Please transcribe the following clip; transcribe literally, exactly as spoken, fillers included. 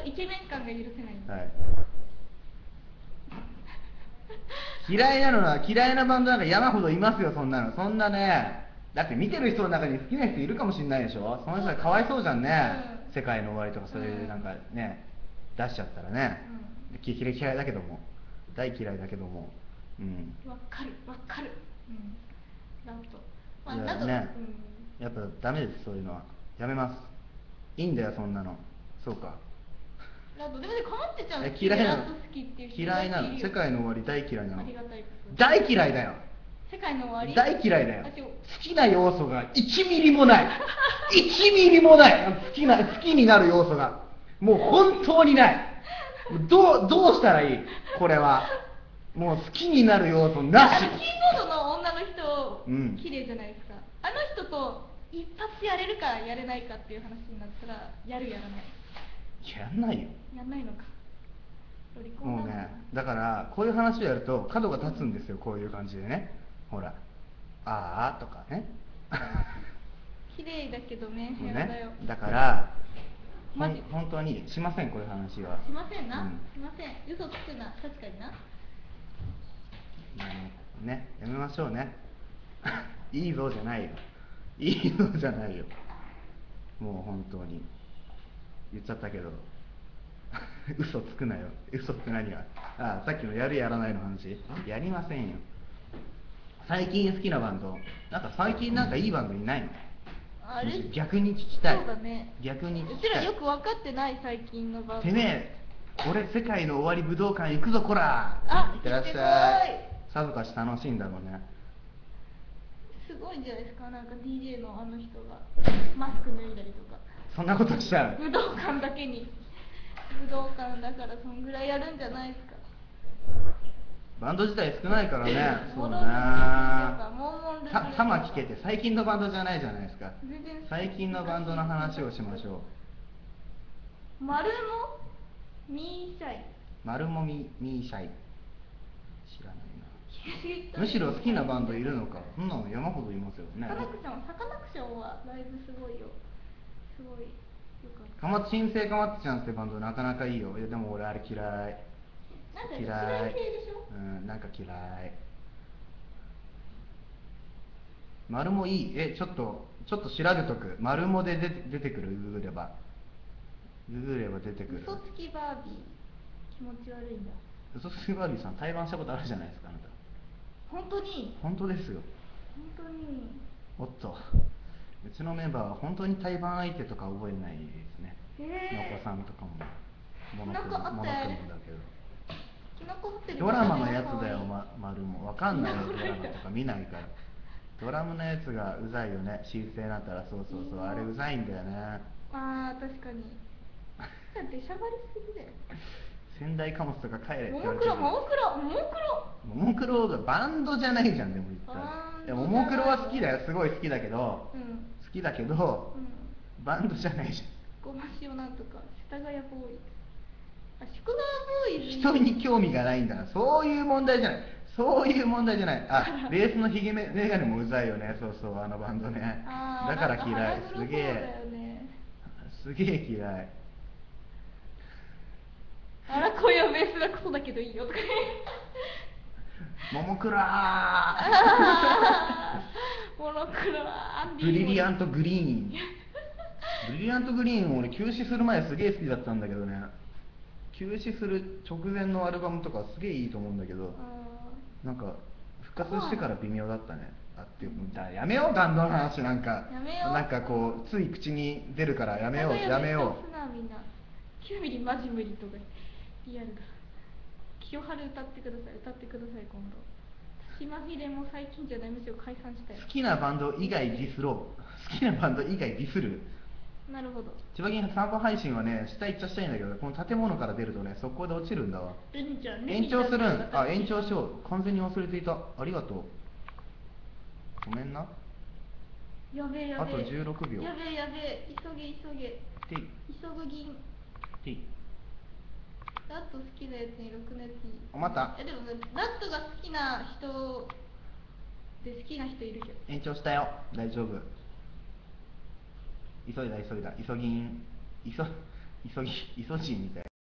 イケメン感が許せないんだ、 はい、嫌いなのは嫌いなバンドなんか山ほどいますよ。そんなのそんなね、だって見てる人の中に好きな人いるかもしれないでしょ。その人はかわいそうじゃんね、うん、世界の終わりとかそういうなんかね、うん、出しちゃったらね、うん、嫌い嫌いだけども、大嫌いだけども、うん、 わかるわかる、うん、なんと、まあ、 いやなんと、 ね、 うん、 やっぱダメです、そういうのはやめます。いいんだよそんなの。そうか、 ラッドでもね、かまってちゃんえ嫌いなの、 ラッド好きっていう人嫌いなの、世界の終わり大嫌いなの。 ありがたいこと、 大嫌いだよ、 世界の終わり大嫌いだよ。好きな要素がいちミリもないいちミリもない。好きな好きになる要素がもう本当にない。どうどうしたらいい、これは。もう好きになる要素なし。 キーボードの女の人、うん、綺麗じゃないですか。あの人と一発やれるかやれないかっていう話になったら、やるやらない。 やんないよ。 やんないのか。 もうね、だからこういう話をやると角が立つんですよ、こういう感じでね。ほら、ああとかね。 綺麗だけどね、部屋だよ。 ね、だからほん本当にしません、こういう話は。 しませんな、 うん、 しません。嘘つくな、確かにな。 ね、やめましょうね。いいぞじゃないよ。いいぞじゃないよ。もう本当に言っちゃったけど。嘘つくなよ。嘘って何が、ああ、さっきのやるやらないの話。やりませんよ。最近好きなバンド、なんか最近なんかいいバンドいないの？ あれ逆に聞きたい。 そうだね、 逆に聞きたい。 うちらよく分かってない最近のバンド。 てめえ、俺世界の終わり武道館行くぞこら。 あ、 いってらっしゃい。さぞかし楽しいんだろうね。 すごいんじゃないですか、なんか ディージェー のあの人がマスク脱いだりとか。 そんなことしちゃう。 武道館だけに、武道館だからそんぐらいやるんじゃないですか。 バンド自体少ないからね。そうね。玉聞けて最近のバンドじゃないじゃないですか。最近のバンドの話をしましょう。マルモミーシャイ。 マルモミミーシャイ。知らないな。むしろ好きなバンドいるのか。そんなの山ほどいますよね。 サカナクション、サカナクションはライブすごいよ。すごいよかった。 かま新生かまってちゃんってバンドなかなかいいよ。いやでも俺あれ嫌い。 なんか嫌い。 嫌い系でしょ？ うん、なんか嫌い。丸もいい。え、ちょっとちょっと調べとく。丸もで出て出てくる。ググればググれば出てくる。 嘘つきバービー、気持ち悪いんだ。 嘘つきバービーさん対バンしたことあるじゃないですか、あなた。 本当に？ 本当ですよ。 本当に。 おっと、うちのメンバーは本当に対バン相手とか覚えないですね。のこさんとかもモノクロモノクロだけど。ドラマのやつだよ、ま、丸も。わかんないよ、ドラマとか見ないから。ドラムのやつがうざいよね、申請になったら。そうそうそう、あれうざいんだよね。 ああ、確かに。出しゃばりすぎだよ。 仙台貨物とか帰れっても言われてる。 もクロ、ももクロ、ももクロ。 ももクロがバンドじゃないじゃん、でも言ったら。いや、ももクロは好きだよ、すごい好きだけど、うん、好きだけど、うん、バンドじゃないじゃん。 ごま塩なんとか、世田谷ボーイズ。あ、宿川ボーイズ。 人に興味がないんだな。そういう問題じゃない。そういう問題じゃない。あ、ベースのヒゲメガネもうざいよね。そうそう、あのバンドね。だから嫌い。すげえ、ね、すげえ嫌い。 あら、声はベースがクソだけどいいよとか。 ももクロー。 ももクロー。 ブリリアントグリーン。ブリリアントグリーン、俺休止する前すげえ好きだったんだけどね。休止する直前のアルバムとかすげえいいと思うんだけど、なんか復活してから微妙だったね。あってだやめよう、バンドの話。なんかなんかこうつい口に出るからやめよう、やめよう。 きゅうミリマジ無理とかリアルだ。清春歌ってください、歌ってください今度。島秀も最近じゃない、むしろ解散したよ。 好きなバンド以外ディスろう。好きなバンド以外ディスる。 なるほど。 千葉銀散歩配信はね、下行っちゃしたいんだけど、この建物から出るとね、速攻で落ちるんだわ。延長するん。あ、延長しよう。完全に忘れていた。ありがとう。ごめんな。 やべえやべえ。 あとじゅうろくびょう。 やべえやべえ。急げ急げ。急ぐ銀。ラット好きなやつにろくねつい。 あ、また。 え、でもね、ラットが好きな人で好きな人いるけど。 延長したよ。大丈夫。急いだ急いだ。急ぎん。急急ぎイソジンみたいな。